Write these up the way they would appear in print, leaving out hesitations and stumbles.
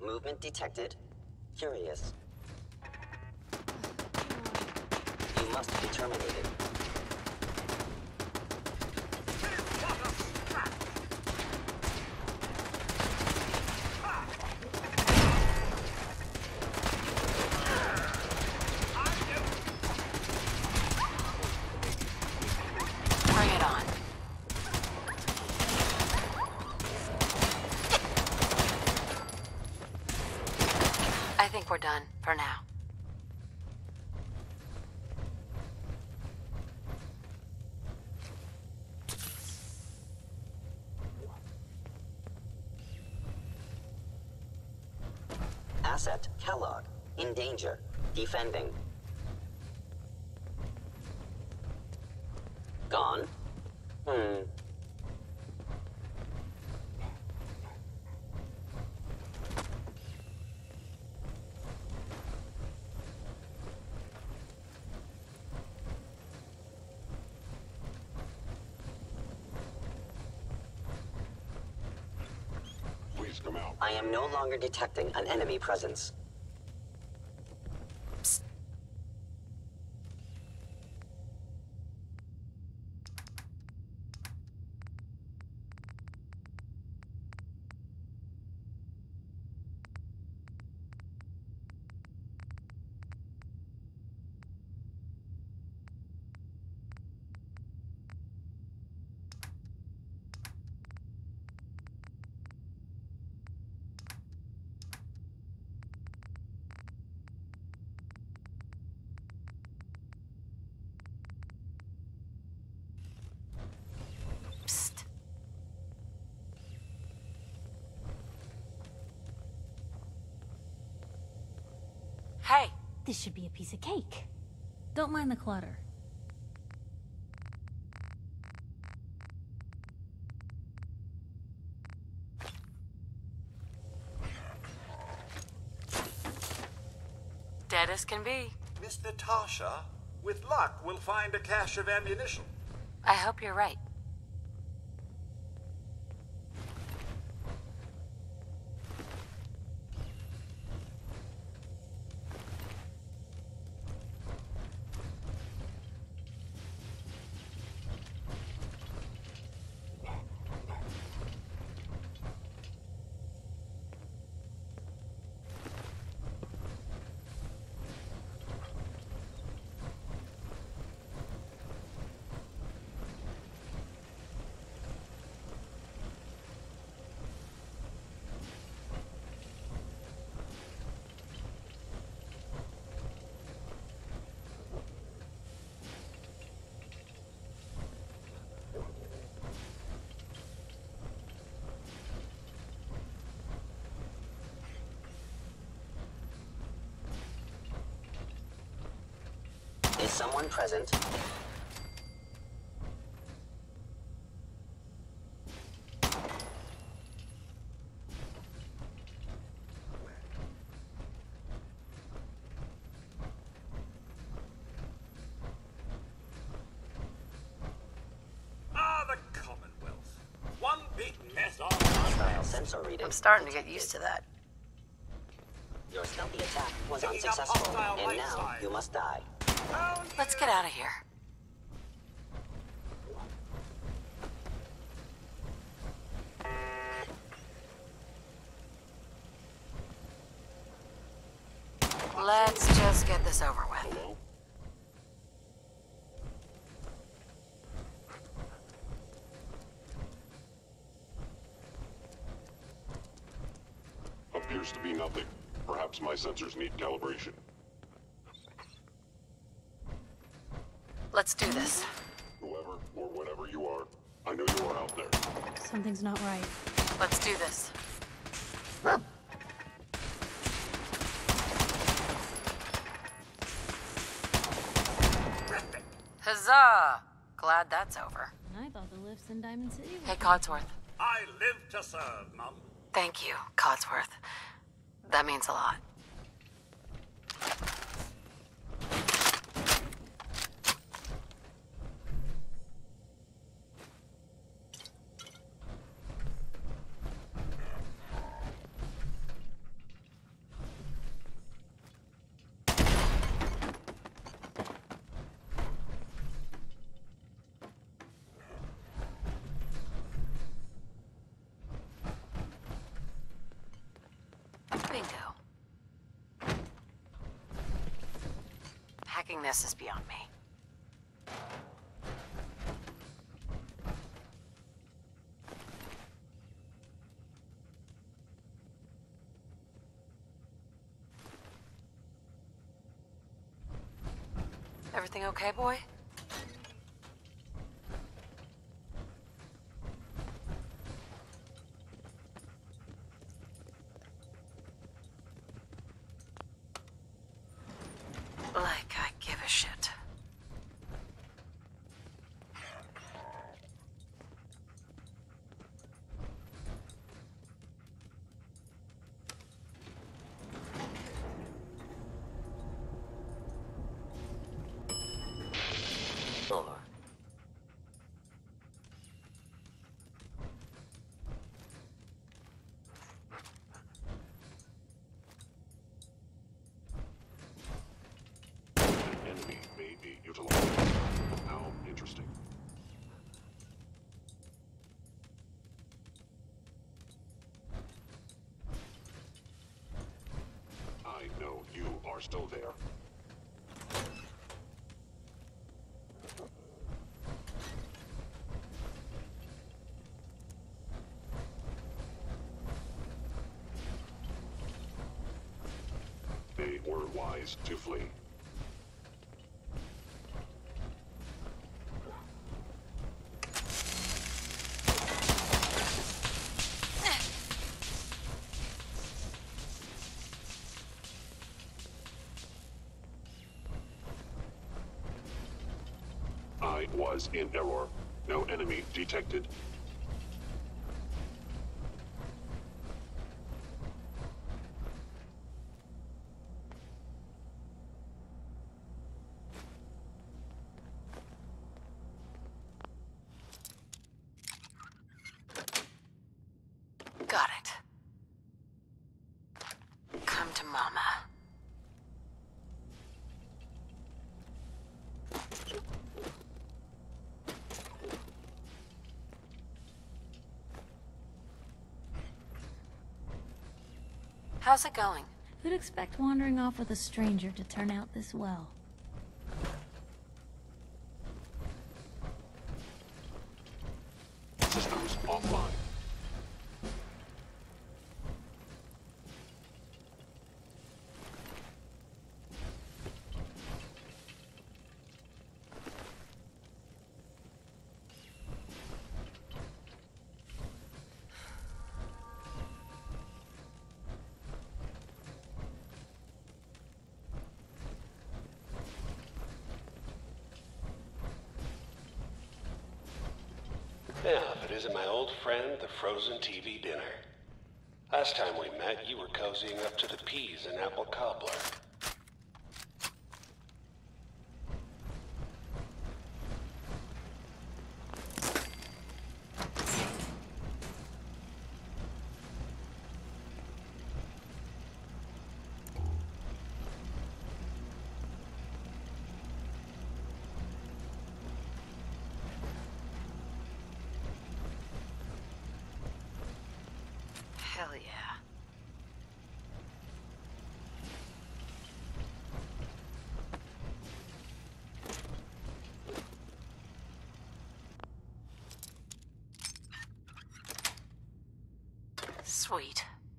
Movement detected. Curious. You must be terminated. Bring it on. I think we're done for now. Asset Kellogg. In danger. Defending. Gone? Please come out. I am no longer detecting an enemy presence. Psst. Hey, This should be a piece of cake. Don't mind the clutter. dead as can be. Miss Natasha, with luck, we'll find a cache of ammunition. I hope you're right. Is someone present? Ah, the Commonwealth. One big mess of... Hostile sensor reading. I'm starting to get used to that. Your stealthy attack was Picking up unsuccessful, hostile and light now side. you must die. Let's get out of here. Let's just get this over with. Hello? Appears to be nothing. Perhaps my sensors need calibration. Let's do this. Whoever or whatever you are, I know you are out there. Something's not right. Let's do this. Huzzah! Glad that's over. I thought the lifts in Diamond City were... Hey, Codsworth. I live to serve, Mum. Thank you, Codsworth. That means a lot. Hacking this is beyond me. Everything okay, boy? Like I give a shit. Over. Enemy may be utilized. How interesting. I know you are still there. They were wise to flee. I was in error. No enemy detected. Got it. Come to mama. How's it going? Who'd expect wandering off with a stranger to turn out this well? Systems offline. Yeah, if it isn't my old friend, the frozen TV dinner. Last time we met, you were cozying up to the peas and apple cobbler. Hell yeah. Sweet.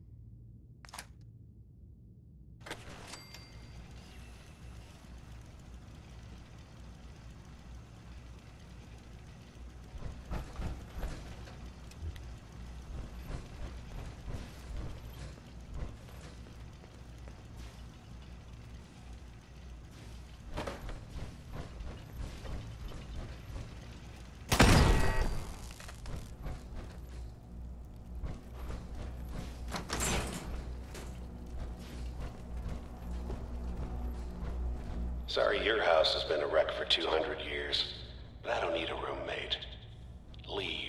Sorry your house has been a wreck for 200 years, but I don't need a roommate. Leave.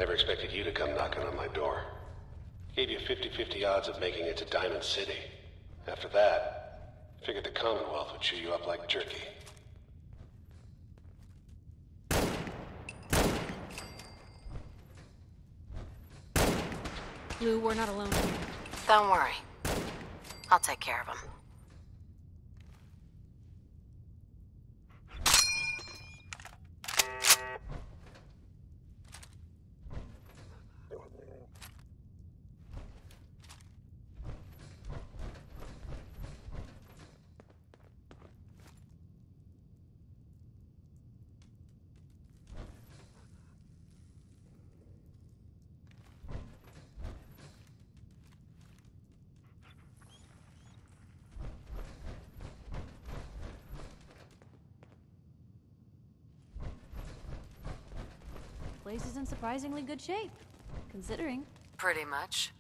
Never expected you to come knocking on my door. Gave you 50-50 odds of making it to Diamond City. After that, figured the Commonwealth would chew you up like jerky. Lou, we're not alone here. Don't worry. I'll take care of him. Place is in surprisingly good shape, considering. Pretty much.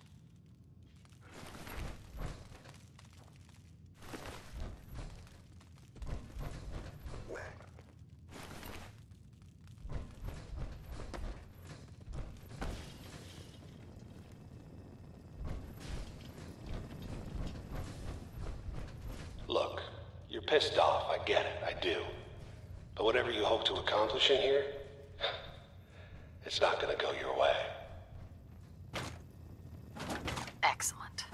Look, you're pissed off, I get it, I do. But whatever you hope to accomplish in here, it's not gonna go your way. Excellent.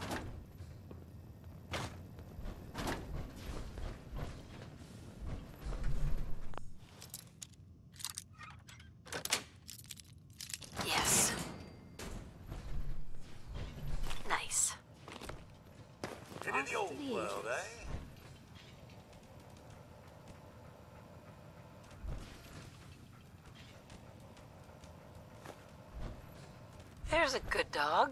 Yes. Nice. In the old world, eh? There's a good dog.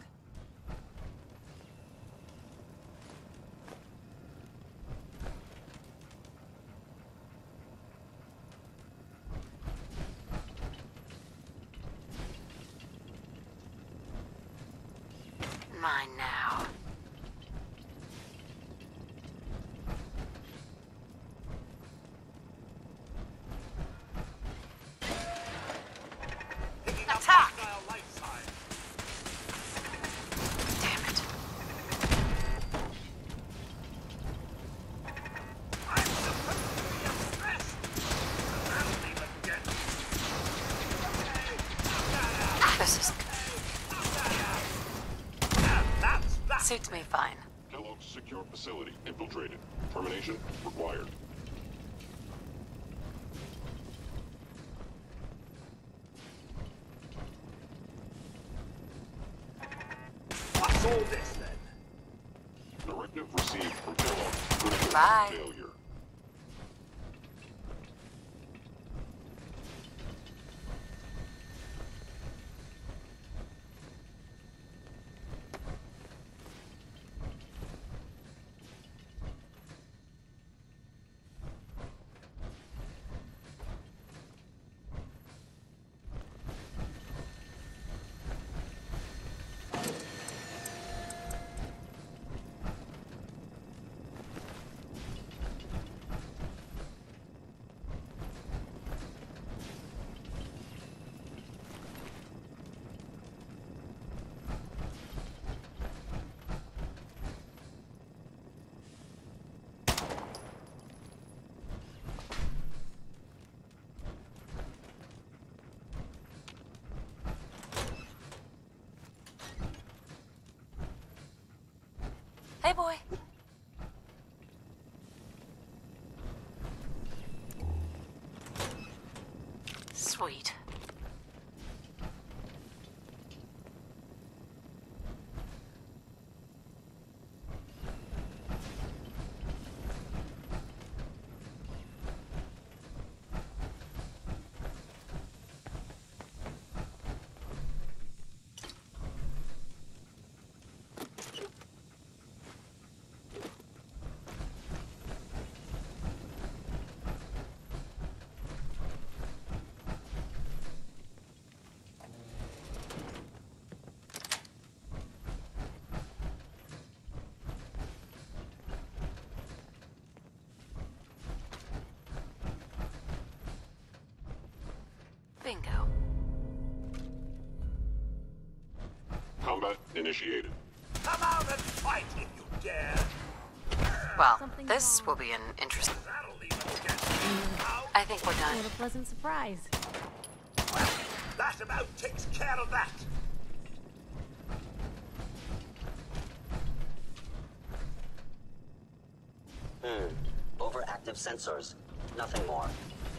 Mine now. Attack! Damn it. This is... Suits me fine. Kellogg's secure facility infiltrated. Termination required. What's all this then? Directive received from Kellogg. Critical Bye. failure. Hey, boy. Sweet. Initiated. Come out and fight if you dare. Well, Something this wrong. will be an interesting... That'll leave us again. Out. I think we're done. What a pleasant surprise. Well, that about takes care of that. Overactive sensors. Nothing more.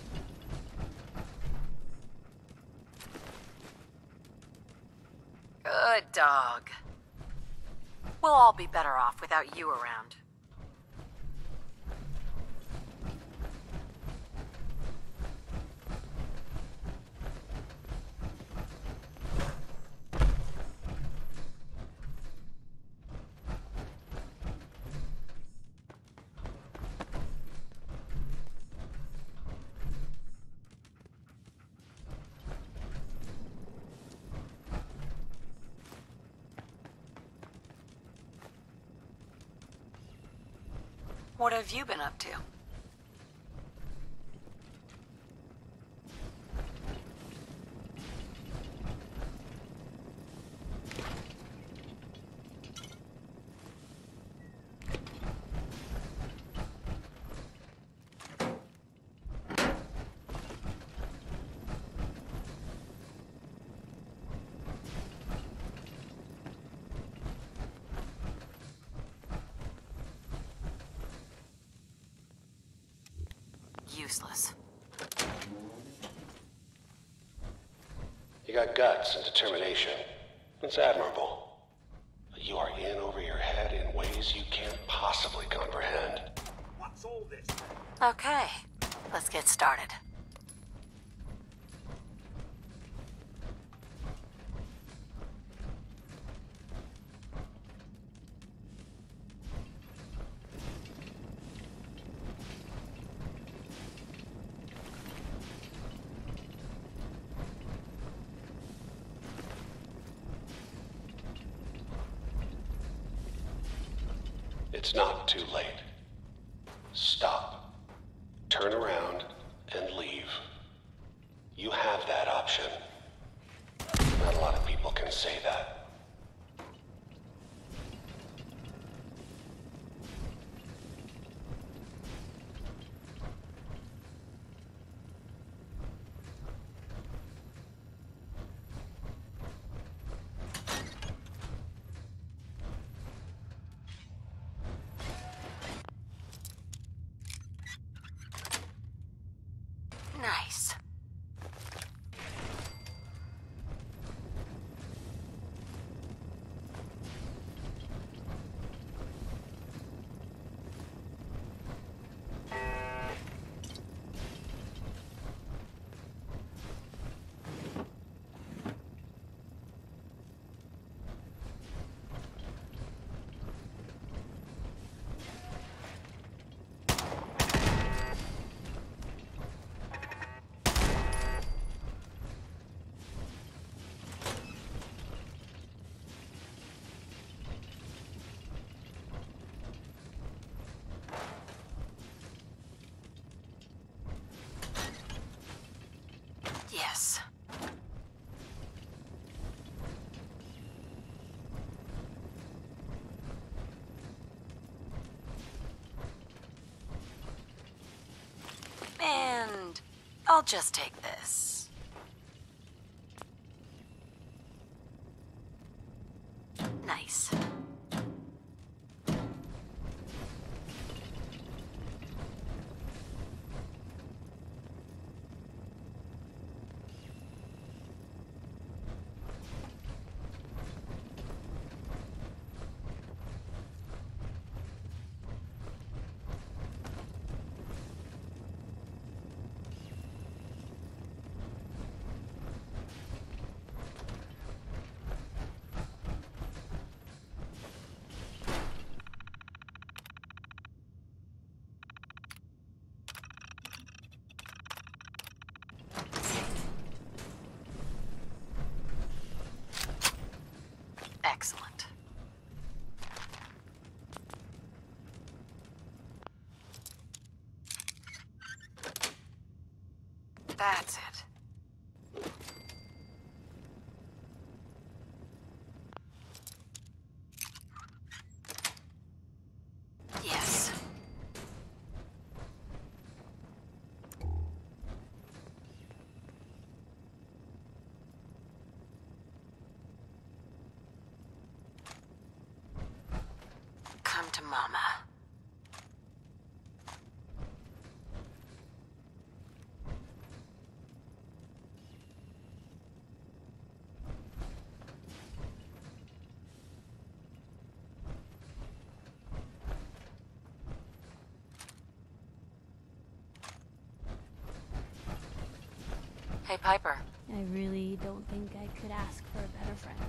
Good dog. We'll all be better off without you around. What have you been up to? Useless. You got guts and determination. It's admirable. But you are in over your head in ways you can't possibly comprehend. What's all this? Okay, let's get started. It's not too late. Stop. Turn around and leave. You have that option. Not a lot of people can say that. Nice. Yes. And I'll just take this. Nice. Excellent. That's it. Run to Mama. Hey, Piper. I really don't think I could ask for a better friend.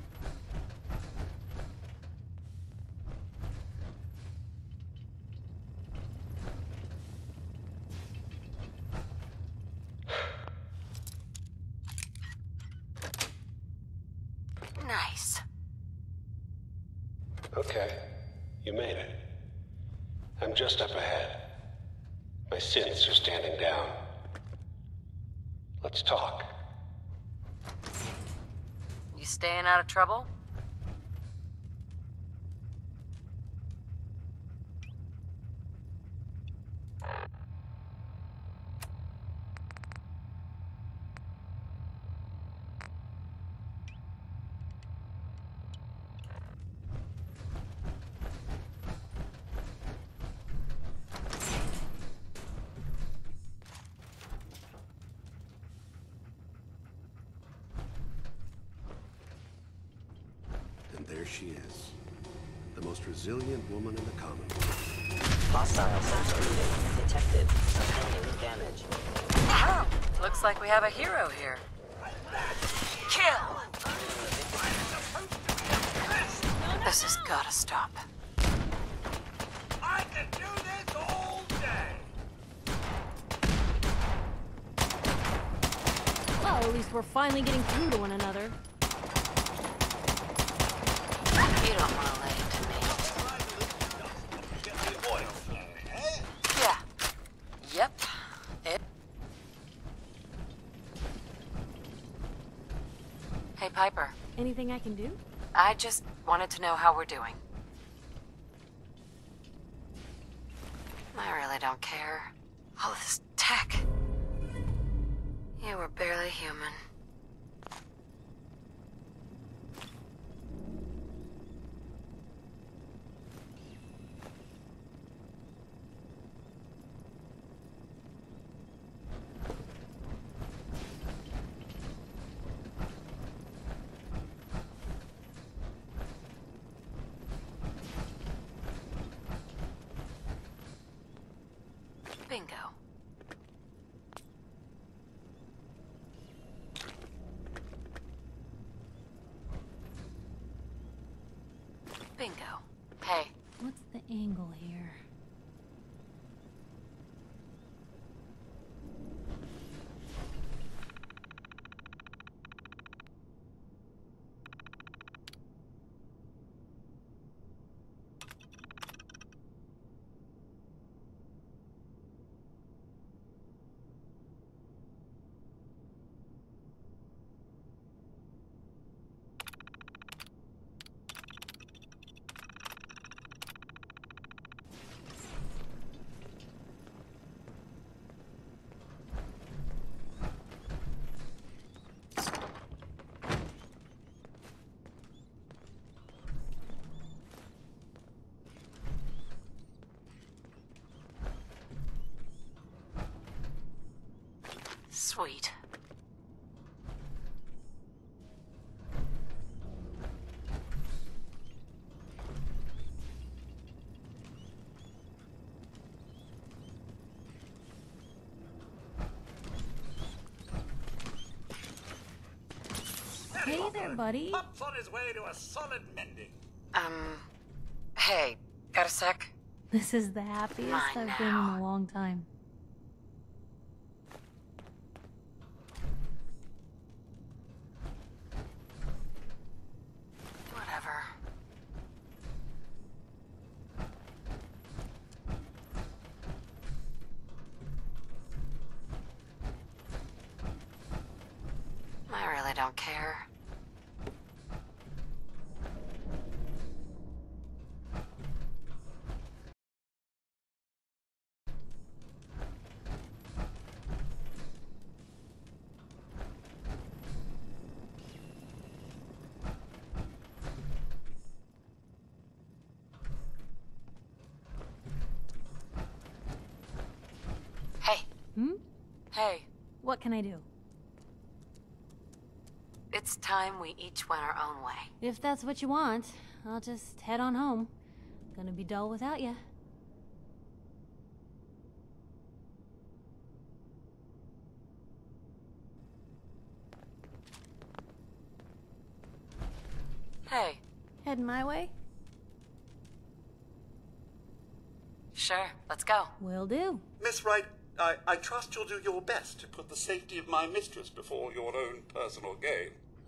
Nice. Okay, you made it. I'm just up ahead. My synths are standing down. Let's talk. You staying out of trouble? And there she is. The most resilient woman in the Commonwealth. Hostile sensor reading detected. Appending damage. Looks like we have a hero here. Kill! This has gotta stop. I can do this all day! Well, at least we're finally getting through to one another. You don't want to lay it to me. Get the oil flow, eh? Yeah. Yep. Hey, Piper. Anything I can do? I just wanted to know how we're doing. I really don't care. All this tech. You were barely human. Bingo. Bingo. Hey, What's the angle here? sweet. Hey there, buddy. Pop's on his way to a solid mending. Hey, got a sec? This is the happiest Mine I've been in now. a long time. Whatever. I really don't care. What can I do? It's time we each went our own way. If that's what you want, I'll just head on home. Gonna be dull without you. Hey. Heading my way? Sure, let's go. Will do. Miss Wright, I trust you'll do your best to put the safety of my mistress before your own personal gain.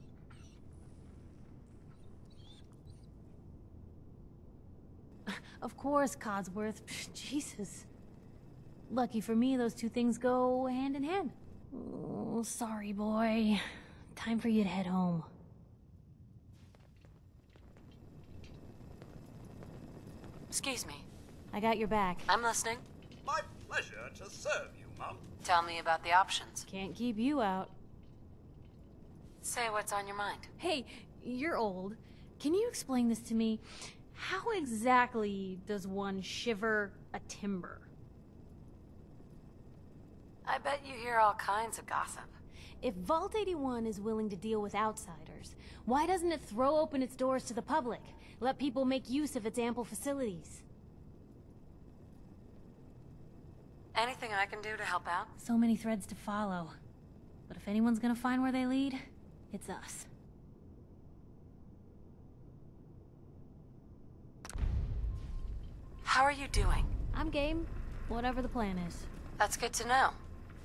Of course, Codsworth. Jesus. Lucky for me, those two things go hand in hand. Oh, sorry, boy. Time for you to head home. Excuse me. I got your back. I'm listening. My pleasure to serve you, Mum. Tell me about the options. Can't keep you out. Say what's on your mind. Hey, you're old. Can you explain this to me? How exactly does one shiver a timber? I bet you hear all kinds of gossip. If Vault 81 is willing to deal with outsiders, why doesn't it throw open its doors to the public? Let people make use of its ample facilities? Anything I can do to help out? So many threads to follow. But if anyone's gonna find where they lead, it's us. How are you doing? I'm game, whatever the plan is. That's good to know.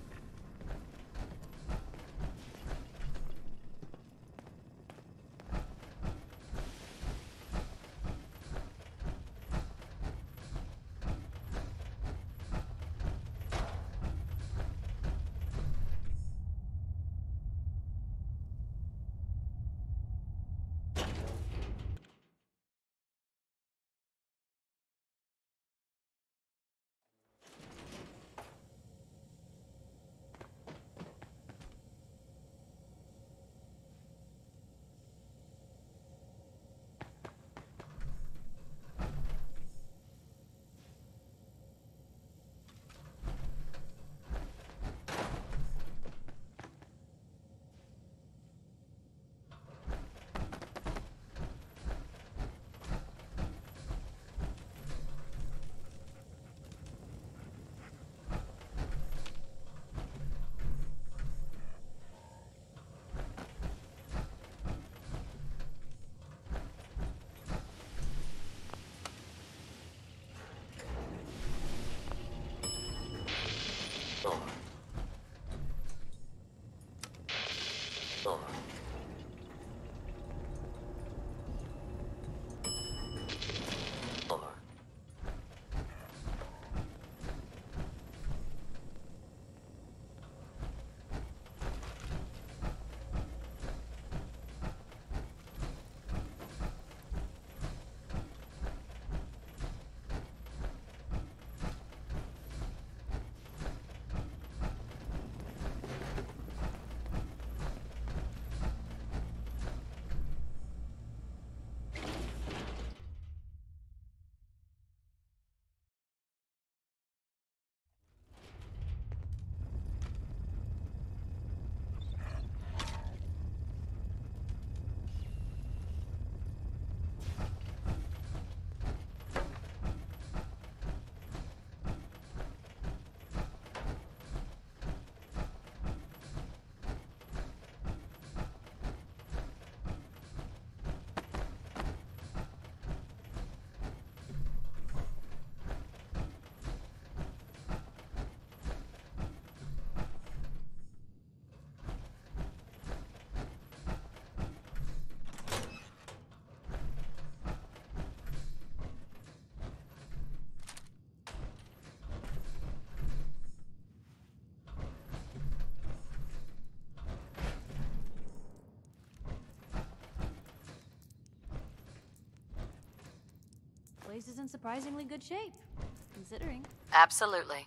Place is in surprisingly good shape, considering. Absolutely.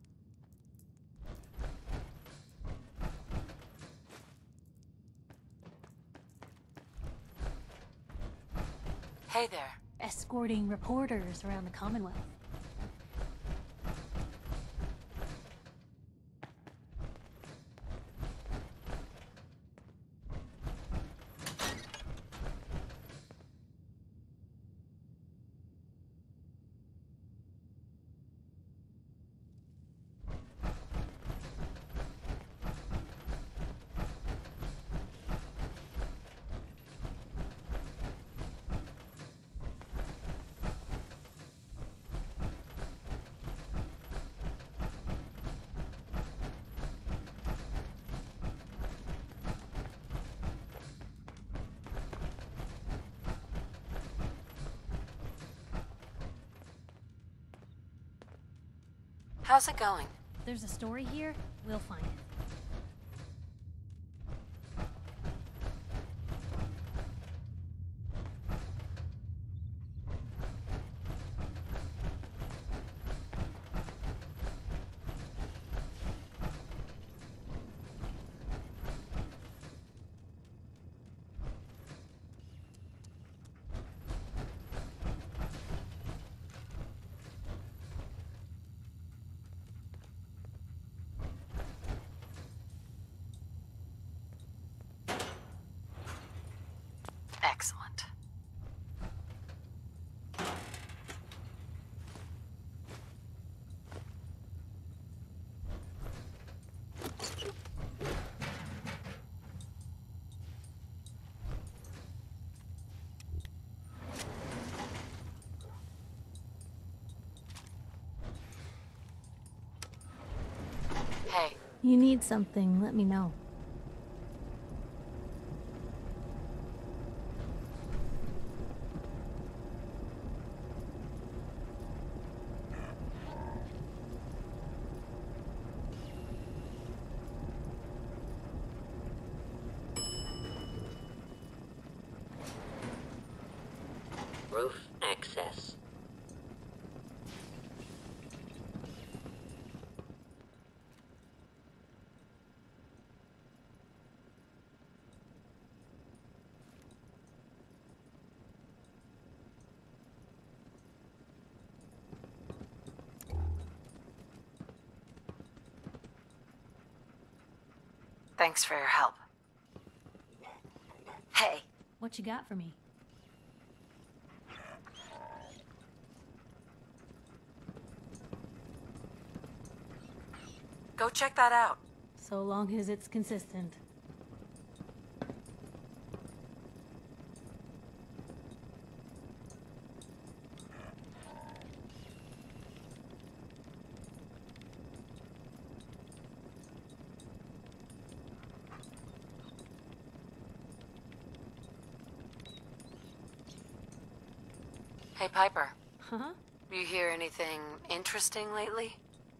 Hey there. Escorting reporters around the Commonwealth. How's it going? There's a story here, we'll find it. Excellent. Hey, You need something, let me know. Roof access. thanks for your help. Hey, What you got for me? go check that out. So long as it's consistent. Hey, Piper. Huh? You hear anything interesting lately?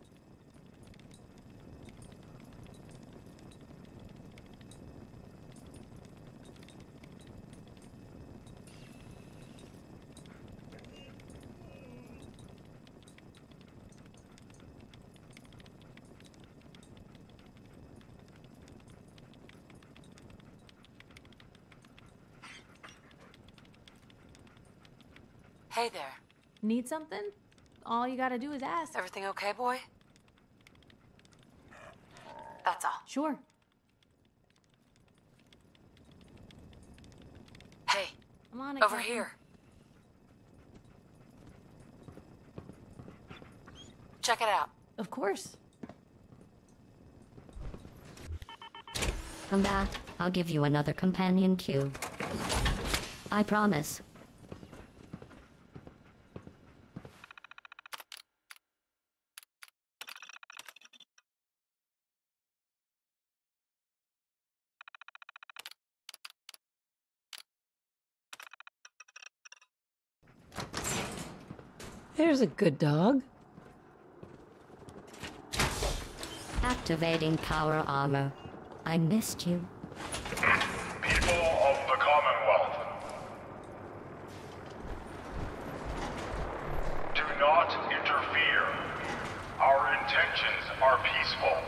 Hey there. Need something? All you gotta do is ask. Everything okay, boy? That's all. Sure. Hey, I'm on it. over Captain. here. Check it out. Of course. Come back, I'll give you another companion cube. I promise. There's a good dog. Activating power armor. I missed you. People of the Commonwealth, do not interfere. Our intentions are peaceful.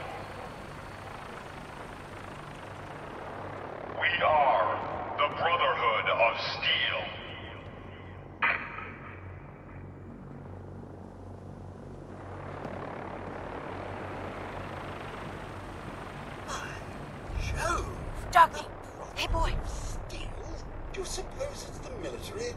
We are the Brotherhood of Steel. Jove! Doggy! Hey, boy! Steel? Do you suppose it's the military?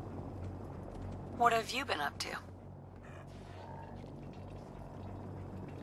What have you been up to?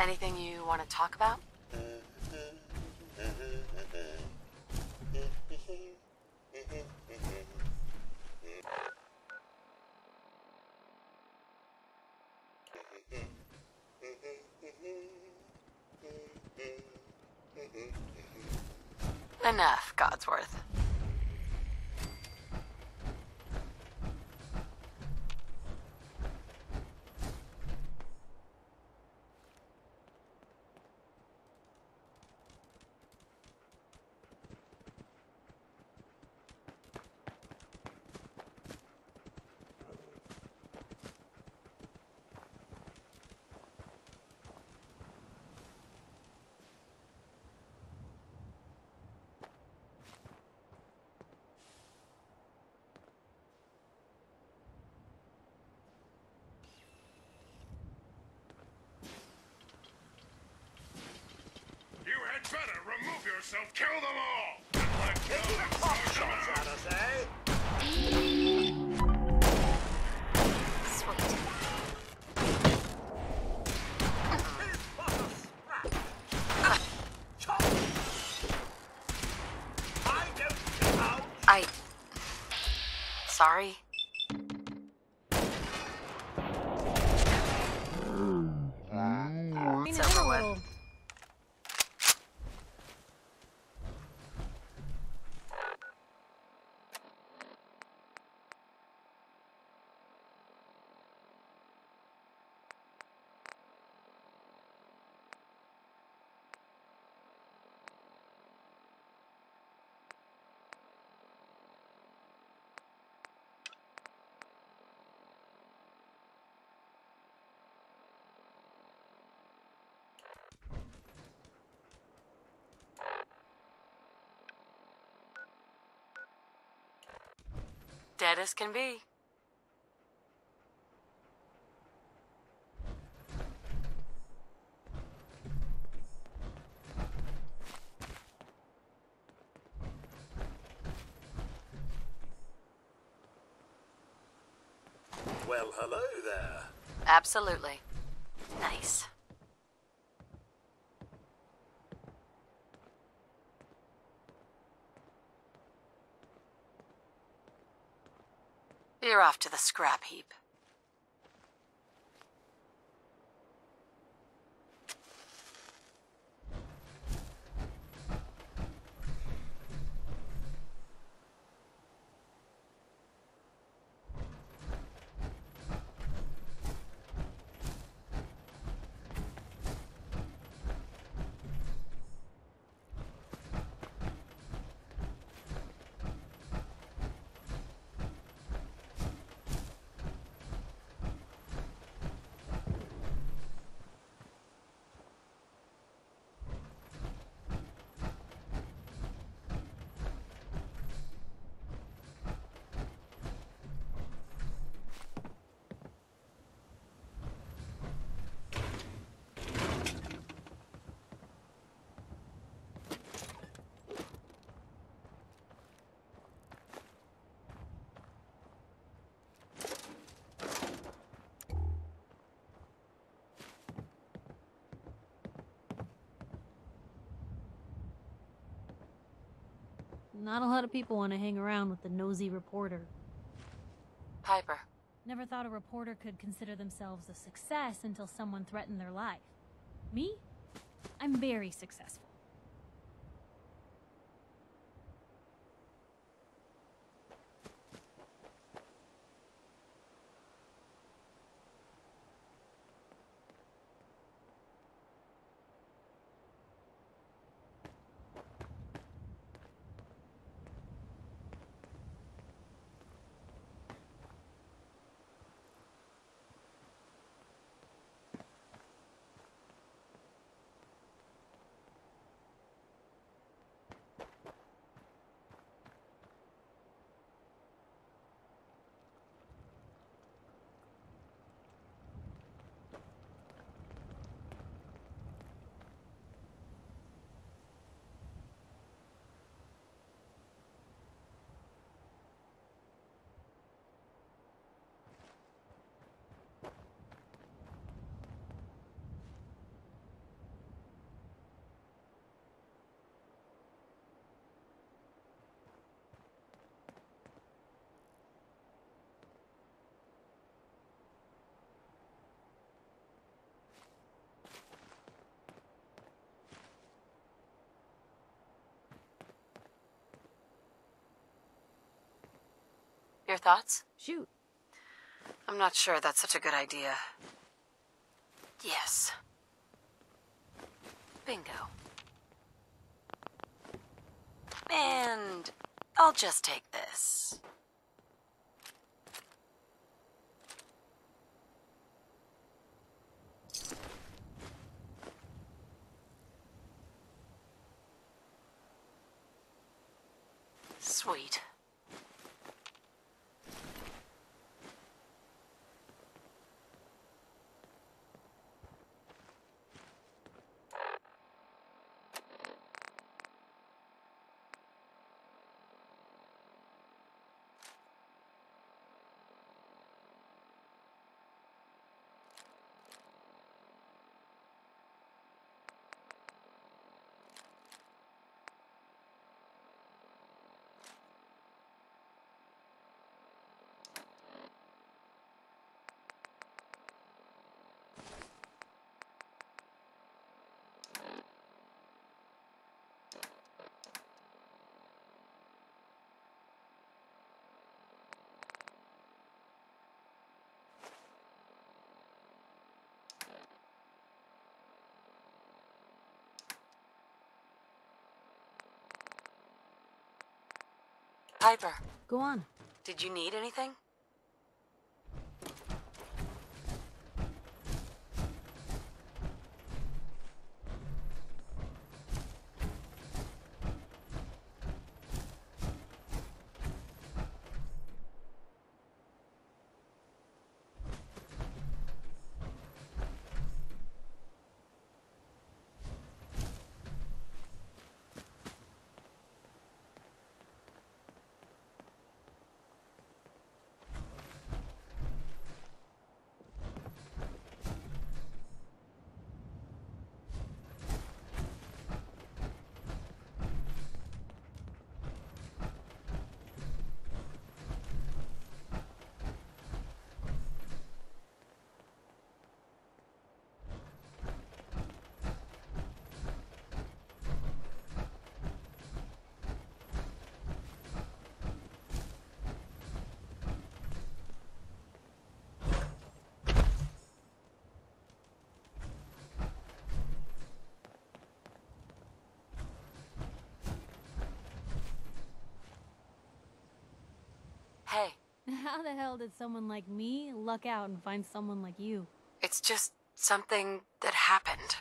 Anything you want to talk about? Enough, Godsworth. You had better remove yourself, kill them all! And let go of social Sweet. Sorry. It's over with. Dead as can be. Well, hello there. Absolutely. Nice. You're off to the scrap heap. Not a lot of people want to hang around with the nosy reporter. Piper. Never thought a reporter could consider themselves a success until someone threatened their life. Me? I'm very successful. Your thoughts? Shoot. I'm not sure that's such a good idea. Yes. Bingo. And I'll just take this. Sweet. Piper, Go on. did you need anything? Hey, How the hell did someone like me luck out and find someone like you? it's just something that happened.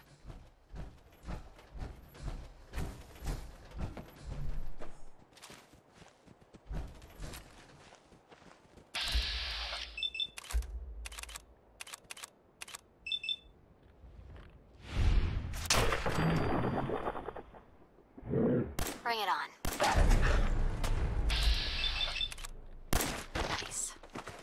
Bring it on. Nice.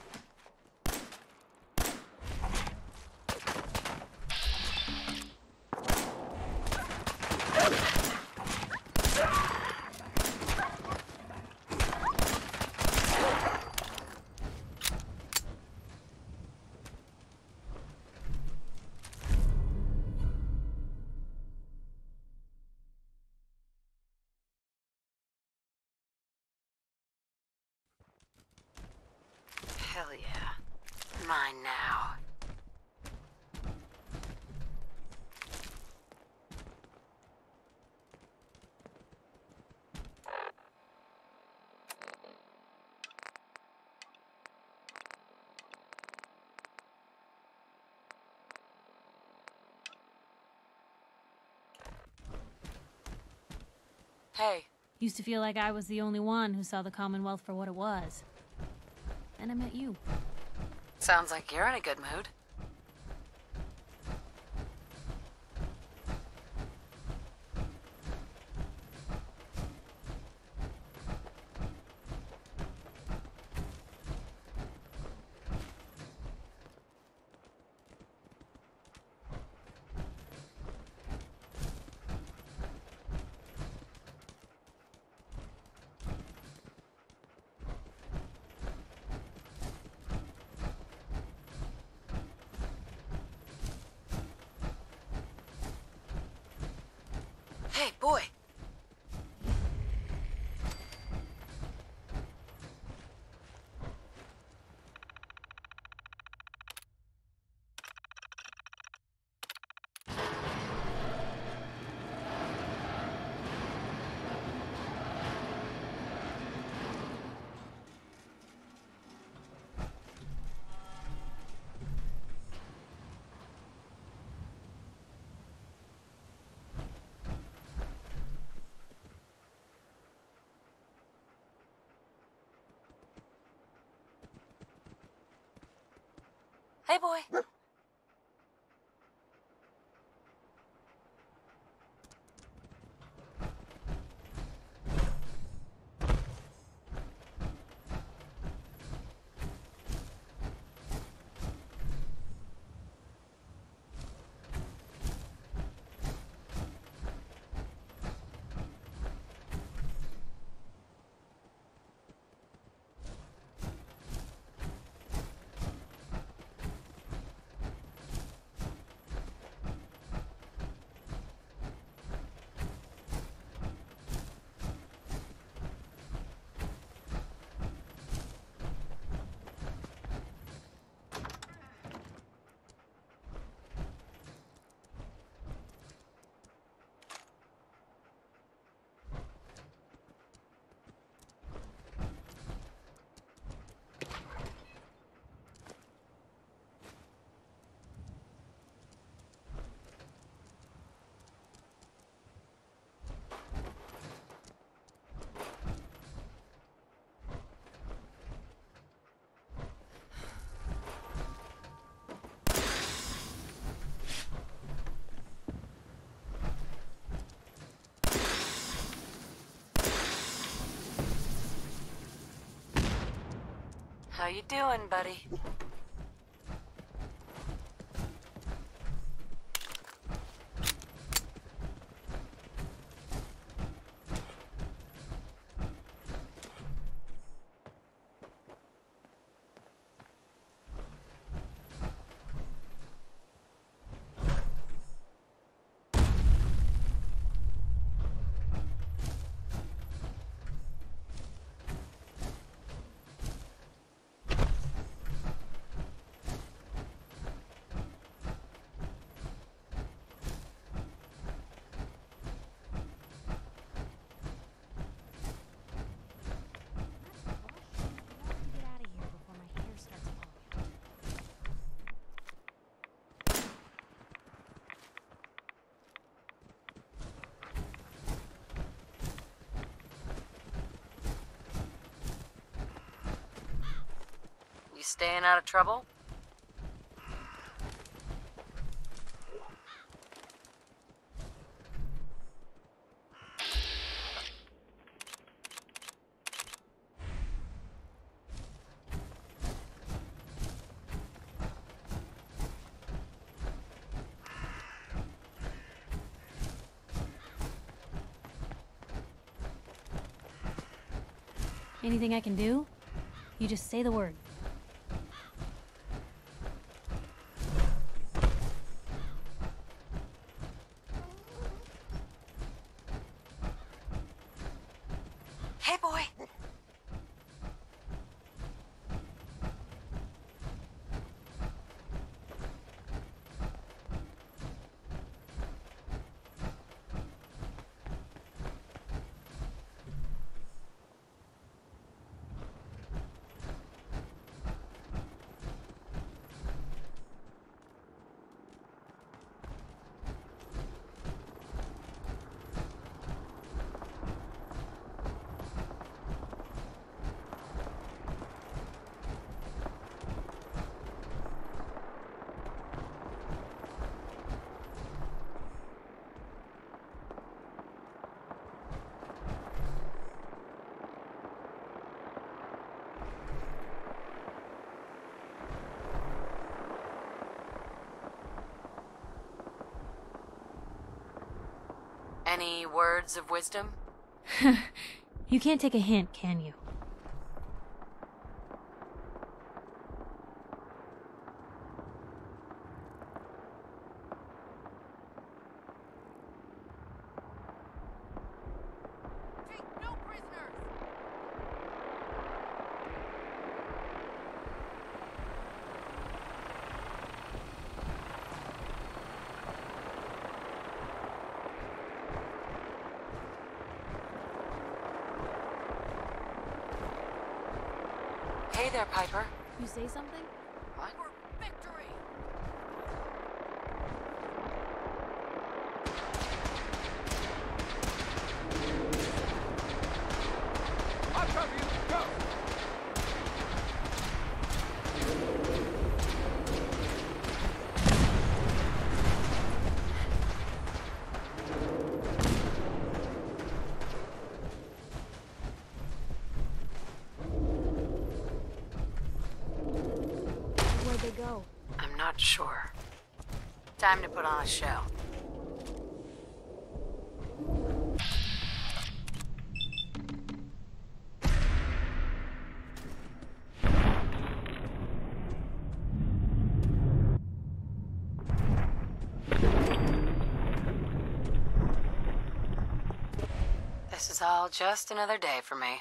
Hell yeah. Mine now. Hey, Used to feel like I was the only one who saw the Commonwealth for what it was. Then I met you. sounds like you're in a good mood. Hey, boy. How you doing, buddy? Get out of here before my hair starts falling. You staying out of trouble? Anything I can do? You just say the word. Hey, boy. Any words of wisdom? You can't take a hint, can you? Take no prisoners! Hey there, Piper. You say something? What? For victory! I'll cover you. Go. go? I'm not sure. Time to put on a show. This is all just another day for me.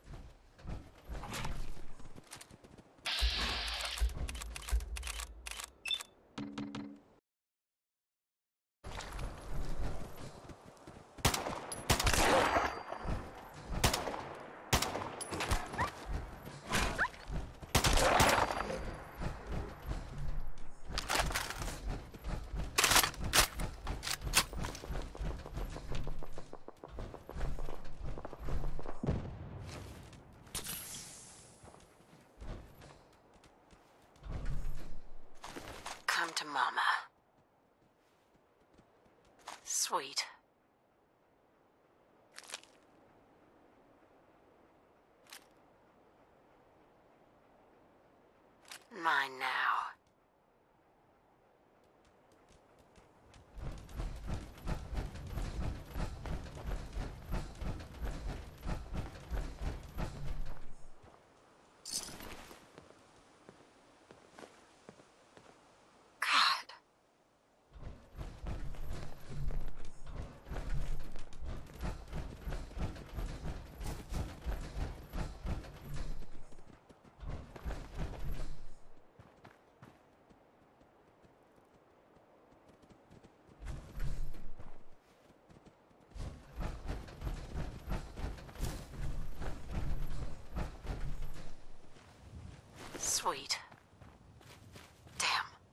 Come to Mama. Sweet. Mine now. God. Sweet. Damn.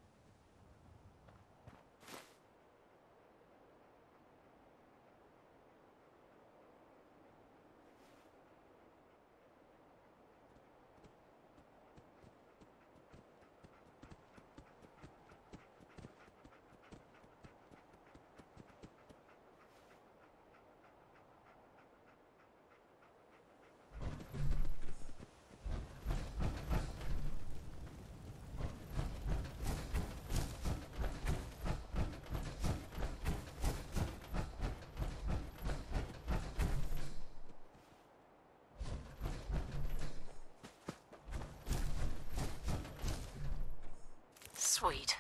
Sweet.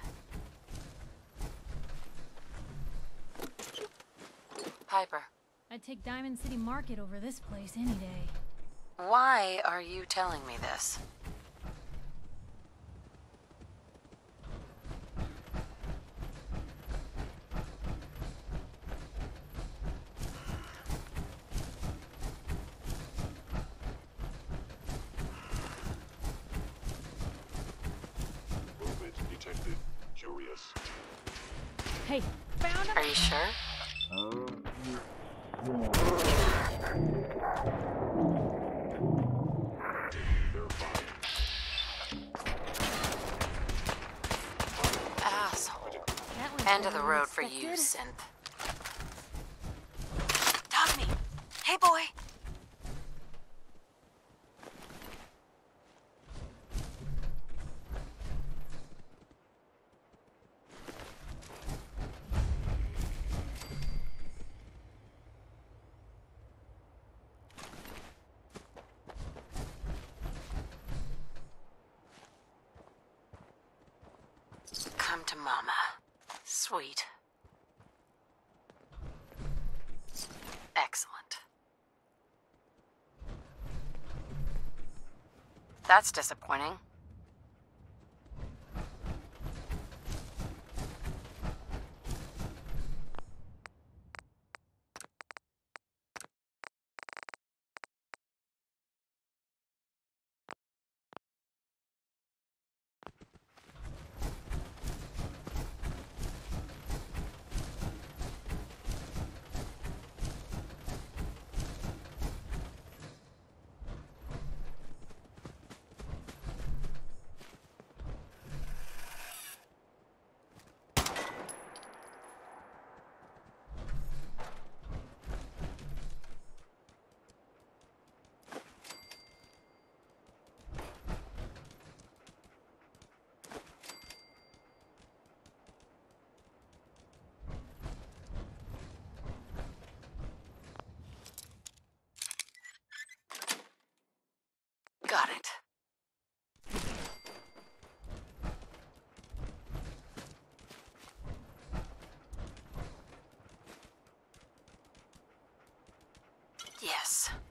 Piper, I'd take Diamond City Market over this place any day. why are you telling me this? Movement detected. Curious. Hey, found him! Are you sure? They're fine. Asshole. That went End of better the than road for you, expected. synth. Talk me. Hey, boy. Come to Mama. Sweet. Excellent. That's disappointing. this.